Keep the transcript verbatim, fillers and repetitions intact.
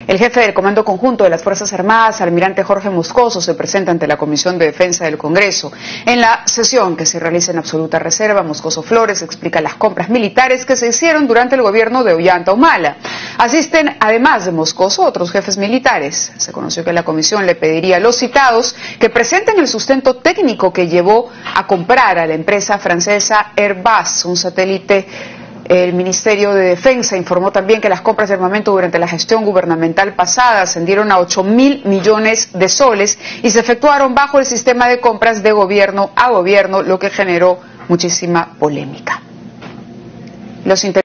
El jefe del Comando Conjunto de las Fuerzas Armadas, almirante Jorge Moscoso, se presenta ante la Comisión de Defensa del Congreso. En la sesión, que se realiza en absoluta reserva, Moscoso Flores explica las compras militares que se hicieron durante el gobierno de Ollanta Humala. Asisten, además de Moscoso, otros jefes militares. Se conoció que la comisión le pediría a los citados que presenten el sustento técnico que llevó a comprar a la empresa francesa Airbus, un satélite. El Ministerio de Defensa informó también que las compras de armamento durante la gestión gubernamental pasada ascendieron a ocho mil millones de soles y se efectuaron bajo el sistema de compras de gobierno a gobierno, lo que generó muchísima polémica. Los